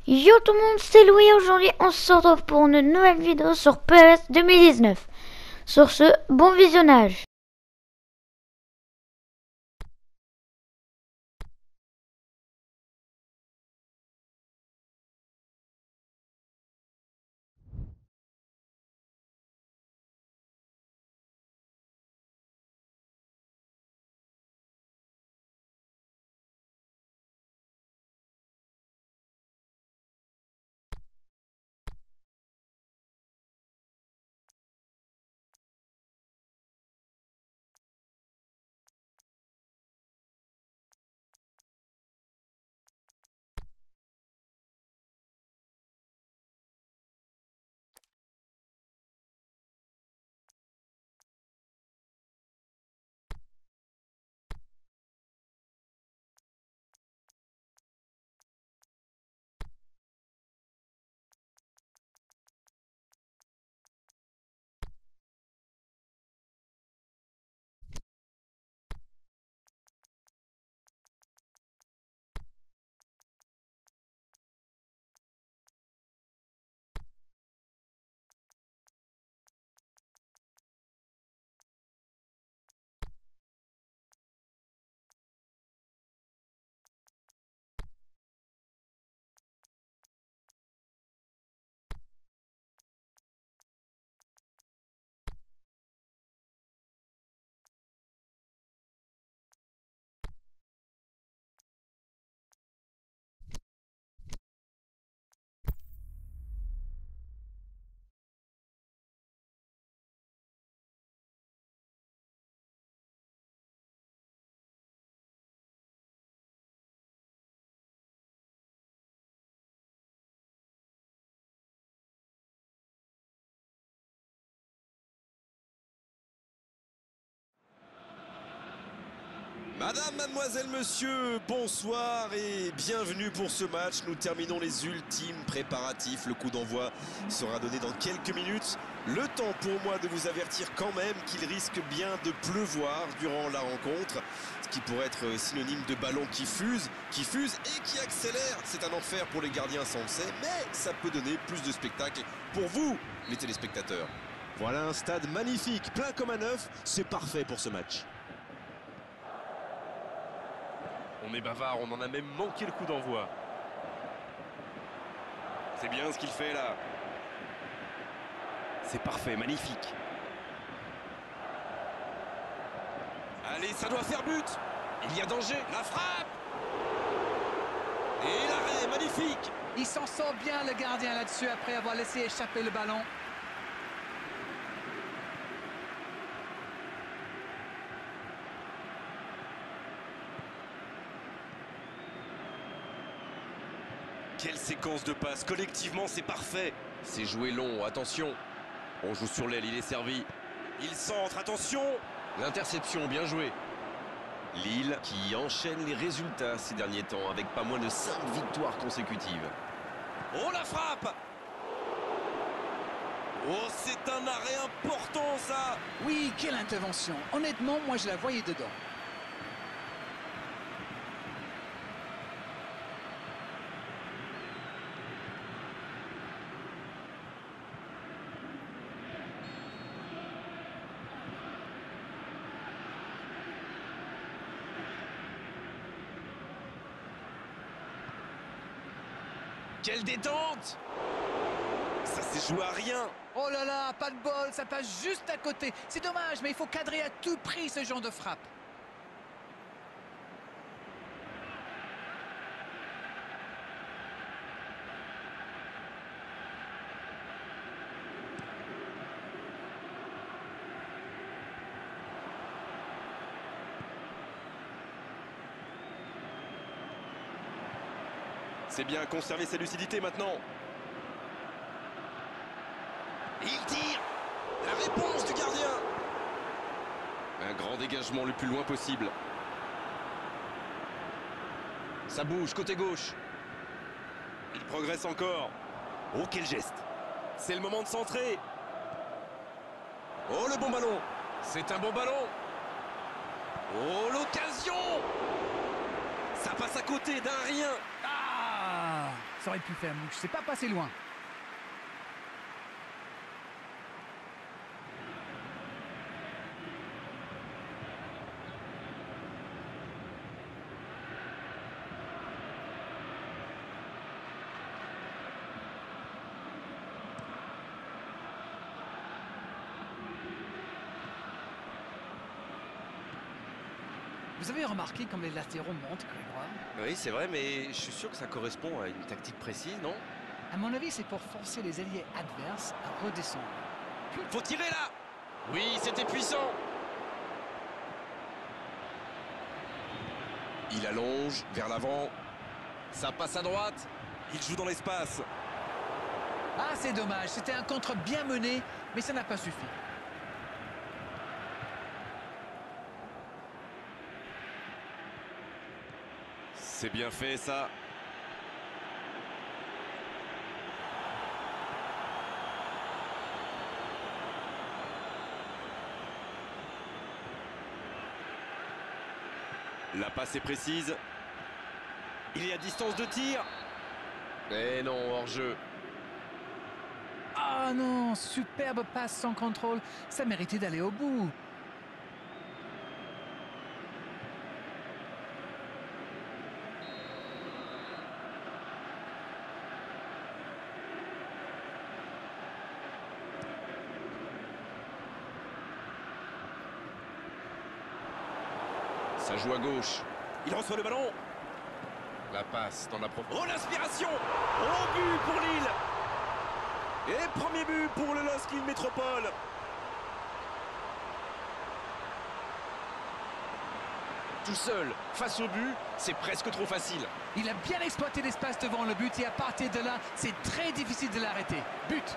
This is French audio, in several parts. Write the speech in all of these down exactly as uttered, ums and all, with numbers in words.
Yo tout le monde, c'est Louis. Aujourd'hui on se retrouve pour une nouvelle vidéo sur P E S deux mille dix-neuf. Sur ce, bon visionnage. Madame, mademoiselle, monsieur, bonsoir et bienvenue pour ce match. Nous terminons les ultimes préparatifs. Le coup d'envoi sera donné dans quelques minutes. Le temps pour moi de vous avertir quand même qu'il risque bien de pleuvoir durant la rencontre, ce qui pourrait être synonyme de ballon qui fuse, qui fuse et qui accélère. C'est un enfer pour les gardiens, ça on le sait, mais ça peut donner plus de spectacle pour vous, les téléspectateurs. Voilà un stade magnifique, plein comme un œuf, c'est parfait pour ce match. On est bavard, on en a même manqué le coup d'envoi. C'est bien ce qu'il fait là. C'est parfait, magnifique. Allez, ça doit faire but. Il y a danger. La frappe. Et l'arrêt, magnifique. Il s'en sort bien le gardien là-dessus après avoir laissé échapper le ballon. Quelle séquence de passes. Collectivement, c'est parfait. C'est joué long, attention. On joue sur l'aile, il est servi. Il centre, attention. L'interception, bien joué. Lille qui enchaîne les résultats ces derniers temps avec pas moins de cinq victoires consécutives. Oh, la frappe. Oh, c'est un arrêt important, ça. Oui, quelle intervention. Honnêtement, moi je la voyais dedans. Quelle détente! Ça s'est joué à rien. Oh là là, pas de bol, ça passe juste à côté. C'est dommage, mais il faut cadrer à tout prix ce genre de frappe. C'est bien conserver sa lucidité maintenant. Il tire. La réponse du gardien. Un grand dégagement le plus loin possible. Ça bouge côté gauche. Il progresse encore. Oh, quel geste. C'est le moment de centrer. Oh, le bon ballon. C'est un bon ballon. Oh, l'occasion. Ça passe à côté d'un rien. Ah, ça aurait pu faire mouche. C'est pas passé loin. Vous avez remarqué comme les latéraux montent, Grégoire? Oui, c'est vrai, mais je suis sûr que ça correspond à une tactique précise, non? À mon avis, c'est pour forcer les alliés adverses à redescendre. Faut tirer là! Oui, c'était puissant! Il allonge vers l'avant. Ça passe à droite. Il joue dans l'espace. Ah, c'est dommage. C'était un contre bien mené, mais ça n'a pas suffi. C'est bien fait, ça. La passe est précise. Il y a distance de tir. Mais non, hors-jeu. Ah non, superbe passe sans contrôle. Ça méritait d'aller au bout. Ça joue à gauche. Il reçoit le ballon. La passe dans la profondeur. Oh, l'inspiration! Au but pour Lille. Et premier but pour le LOSC Lille Métropole. Tout seul, face au but, c'est presque trop facile. Il a bien exploité l'espace devant le but et à partir de là, c'est très difficile de l'arrêter. But!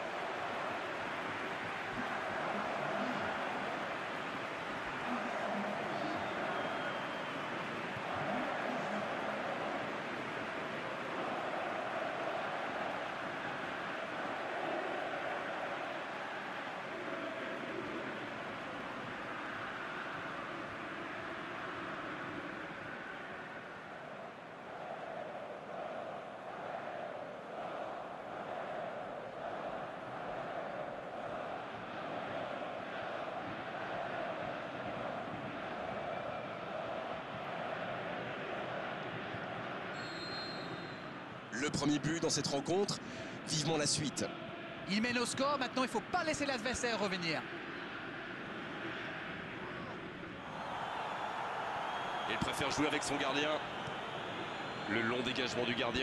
Le premier but dans cette rencontre, vivement la suite. Il mène au score, maintenant il ne faut pas laisser l'adversaire revenir. Il préfère jouer avec son gardien. Le long dégagement du gardien.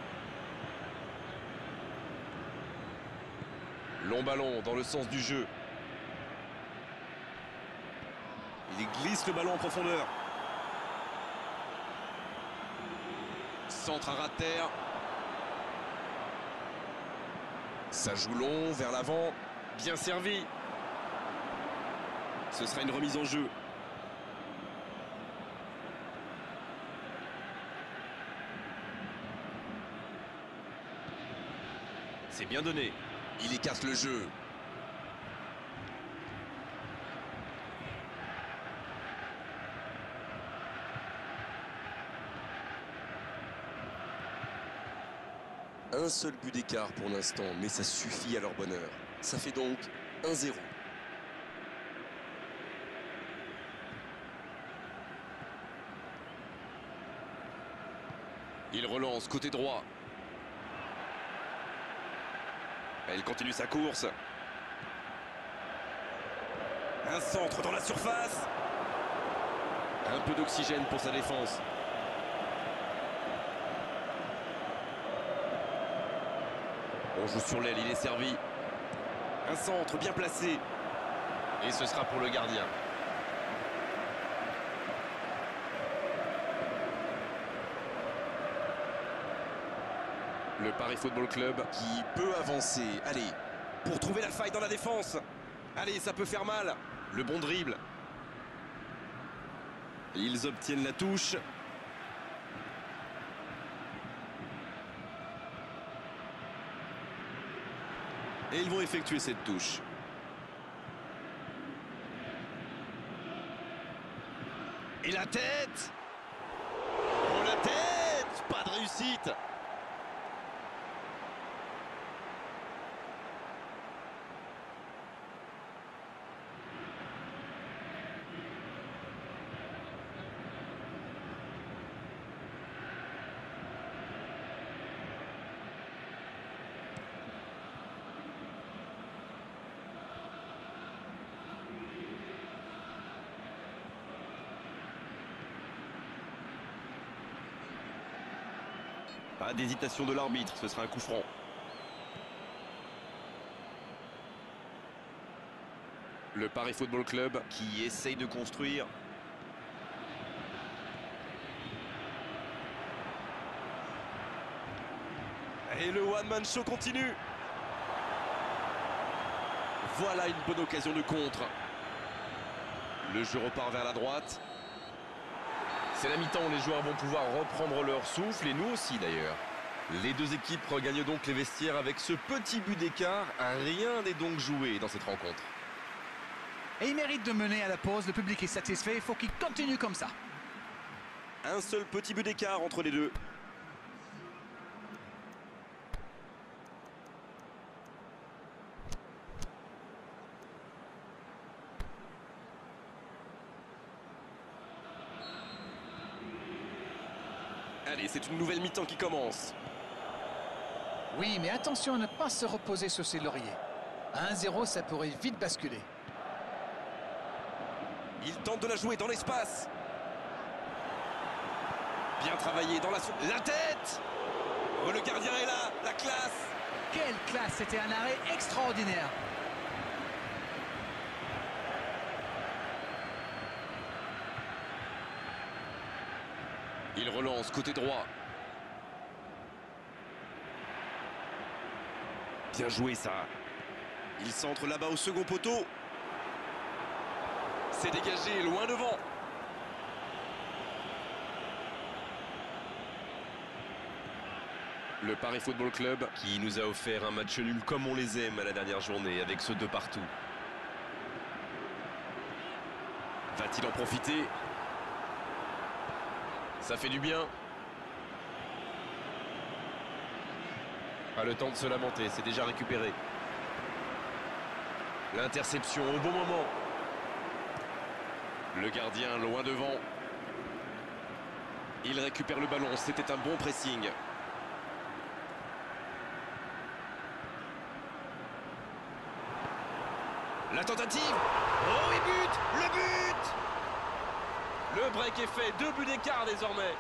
Long ballon dans le sens du jeu. Il glisse le ballon en profondeur. Centre à ras de terre. Ça joue long vers l'avant. Bien servi. Ce sera une remise en jeu. C'est bien donné. Il écarte le jeu. Un seul but d'écart pour l'instant, mais ça suffit à leur bonheur. Ça fait donc un zéro. Il relance côté droit. Elle continue sa course. Un centre dans la surface. Un peu d'oxygène pour sa défense. On joue sur l'aile, il est servi. Un centre bien placé. Et ce sera pour le gardien. Le Paris Football Club qui peut avancer. Allez, pour trouver la faille dans la défense. Allez, ça peut faire mal. Le bon dribble. Ils obtiennent la touche. Et ils vont effectuer cette touche. Et la tête! Oh, la tête! Pas de réussite! Pas d'hésitation de l'arbitre, ce sera un coup franc. Le Paris Football Club qui essaye de construire. Et le one-man show continue. Voilà une bonne occasion de contre. Le jeu repart vers la droite. C'est la mi-temps, les joueurs vont pouvoir reprendre leur souffle, et nous aussi d'ailleurs. Les deux équipes regagnent donc les vestiaires avec ce petit but d'écart. Rien n'est donc joué dans cette rencontre. Et il mérite de mener à la pause, le public est satisfait, il faut qu'il continue comme ça. Un seul petit but d'écart entre les deux. Allez, c'est une nouvelle mi-temps qui commence. Oui, mais attention à ne pas se reposer sur ses lauriers. À un zéro, ça pourrait vite basculer. Il tente de la jouer dans l'espace. Bien travaillé dans la... La tête. Oh, le gardien est là, la classe. Quelle classe, c'était un arrêt extraordinaire. Il relance côté droit. Bien joué ça. Il centre là-bas au second poteau. C'est dégagé loin devant. Le Paris Football Club qui nous a offert un match nul comme on les aime à la dernière journée avec ce deux partout. Va-t-il en profiter? Ça fait du bien. Pas le temps de se lamenter, c'est déjà récupéré. L'interception au bon moment. Le gardien loin devant. Il récupère le ballon, c'était un bon pressing. La tentative. Oh, et but! Le but! Le break est fait, deux buts d'écart désormais.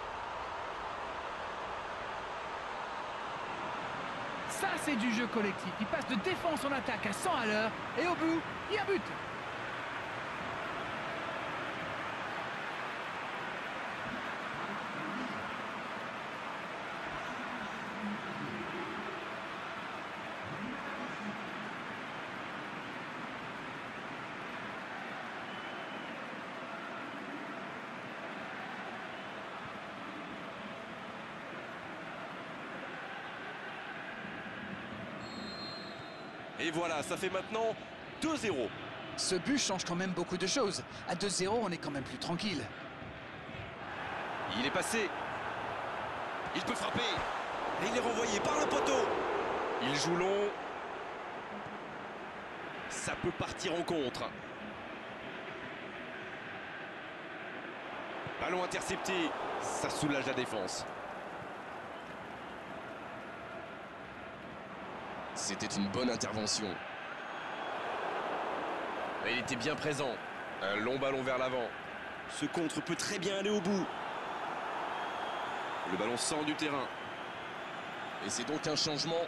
Ça, c'est du jeu collectif. Il passe de défense en attaque à cent à l'heure. Et au bout, il y a un but. Et voilà, ça fait maintenant deux zéro. Ce but change quand même beaucoup de choses. À deux zéro, on est quand même plus tranquille. Il est passé. Il peut frapper. Et il est renvoyé par le poteau. Il joue long. Ça peut partir en contre. Ballon intercepté. Ça soulage la défense. C'était une bonne intervention. Mais il était bien présent. Un long ballon vers l'avant. Ce contre peut très bien aller au bout. Le ballon sort du terrain. Et c'est donc un changement.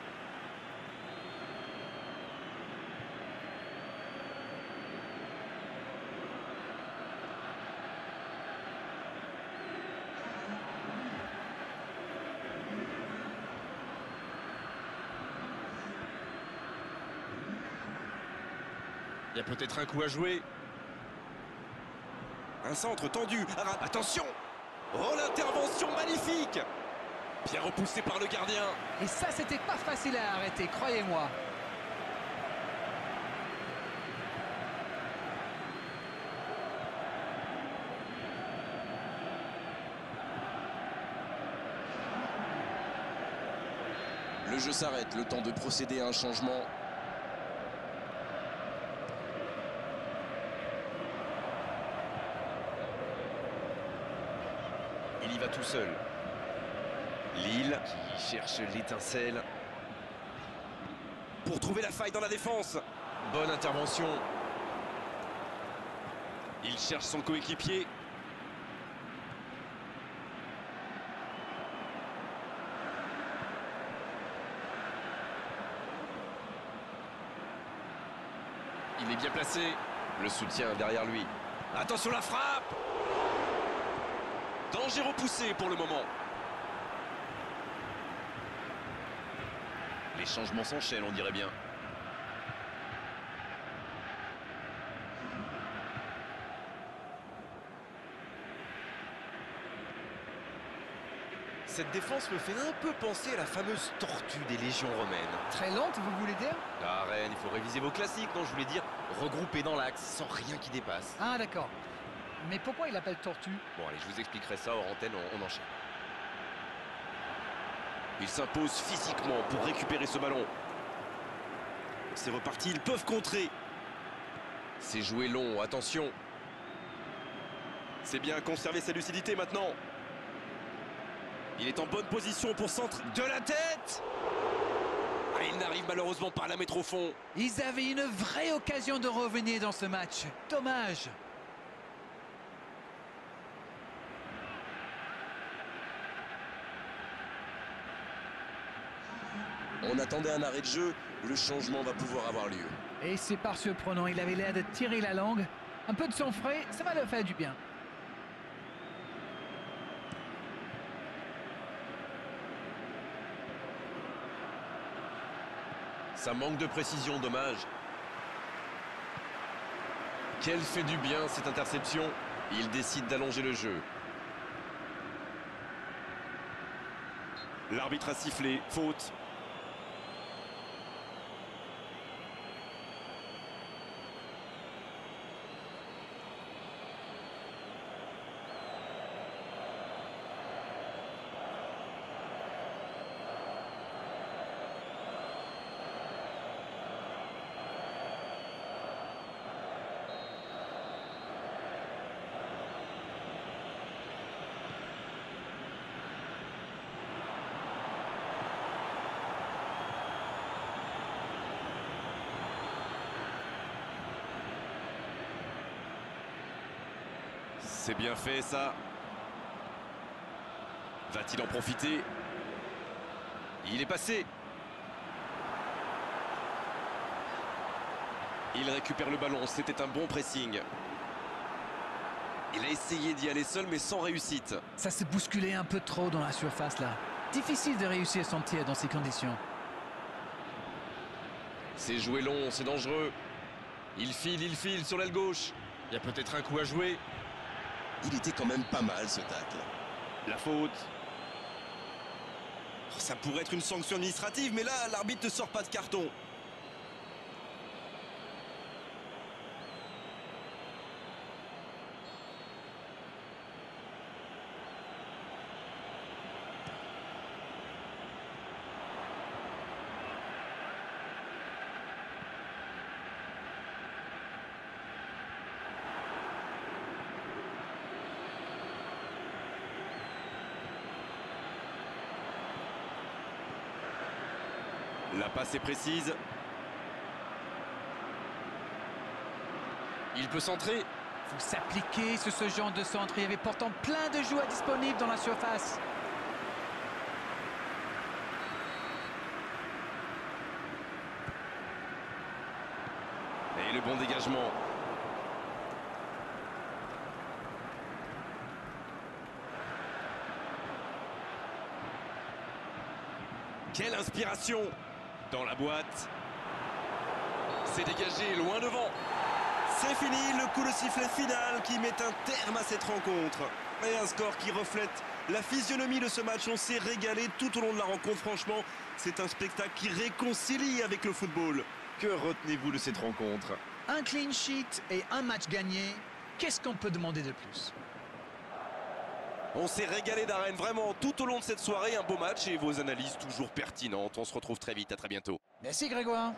Il y a peut-être un coup à jouer. Un centre tendu. Ah, attention! Oh, l'intervention magnifique! Bien repoussé par le gardien. Et ça, c'était pas facile à arrêter, croyez-moi. Le jeu s'arrête, le temps de procéder à un changement. Il y va tout seul. Lille qui cherche l'étincelle. Pour trouver la faille dans la défense. Bonne intervention. Il cherche son coéquipier. Il est bien placé. Le soutien derrière lui. Attention la frappe. Danger repoussé pour le moment. Les changements s'enchaînent, on dirait bien. Cette défense me fait un peu penser à la fameuse tortue des légions romaines. Très lente, vous voulez dire? La reine, il faut réviser vos classiques, non? Je voulais dire regrouper dans l'axe, sans rien qui dépasse. Ah, d'accord. Mais pourquoi il appelle tortue? Bon, allez, je vous expliquerai ça hors antenne, on, on enchaîne. Il s'impose physiquement pour récupérer ce ballon. C'est reparti, ils peuvent contrer. C'est joué long, attention. C'est bien conserver sa lucidité maintenant. Il est en bonne position pour centre de la tête. Ah, il n'arrive malheureusement pas à la mettre au fond. Ils avaient une vraie occasion de revenir dans ce match. Dommage. On attendait un arrêt de jeu, le changement va pouvoir avoir lieu. Et c'est pas surprenant, il avait l'air de tirer la langue. Un peu de sang frais, ça va leur faire du bien. Ça manque de précision, dommage. Quelle fait du bien cette interception. Il décide d'allonger le jeu. L'arbitre a sifflé, faute. C'est bien fait ça. Va-t-il en profiter? Il est passé. Il récupère le ballon, c'était un bon pressing. Il a essayé d'y aller seul mais sans réussite. Ça s'est bousculé un peu trop dans la surface là. Difficile de réussir son tir dans ces conditions. C'est joué long, c'est dangereux. Il file, il file sur l'aile gauche. Il y a peut-être un coup à jouer. Il était quand même pas mal ce tacle. La faute. Oh, ça pourrait être une sanction administrative, mais là, l'arbitre ne sort pas de carton. La passe est précise. Il peut centrer. Faut s'appliquer sur ce genre de centre. Il y avait pourtant plein de joueurs disponibles dans la surface. Et le bon dégagement. Quelle inspiration! Dans la boîte. C'est dégagé, loin devant. C'est fini, le coup de sifflet final qui met un terme à cette rencontre. Et un score qui reflète la physionomie de ce match. On s'est régalé tout au long de la rencontre. Franchement, c'est un spectacle qui réconcilie avec le football. Que retenez-vous de cette rencontre? Un clean sheet et un match gagné. Qu'est-ce qu'on peut demander de plus? On s'est régalé d'Arène vraiment tout au long de cette soirée. Un beau match et vos analyses toujours pertinentes. On se retrouve très vite, à très bientôt. Merci Grégoire.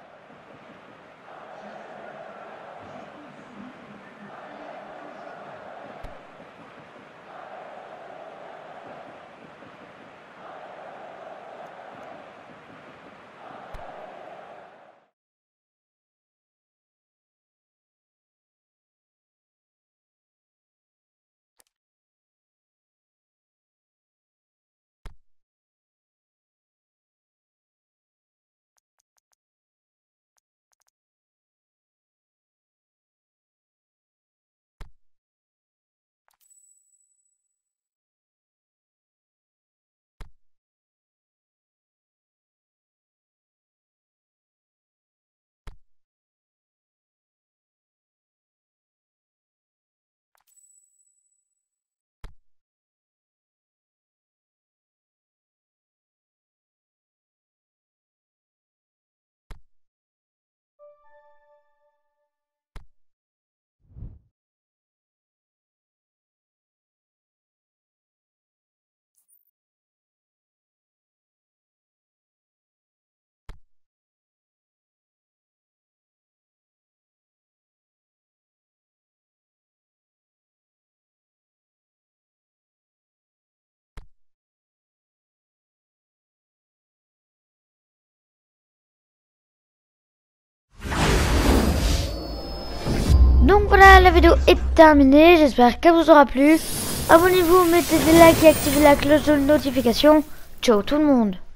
Donc voilà, la vidéo est terminée. J'espère qu'elle vous aura plu. Abonnez-vous, mettez des likes et activez la cloche de notification. Ciao tout le monde.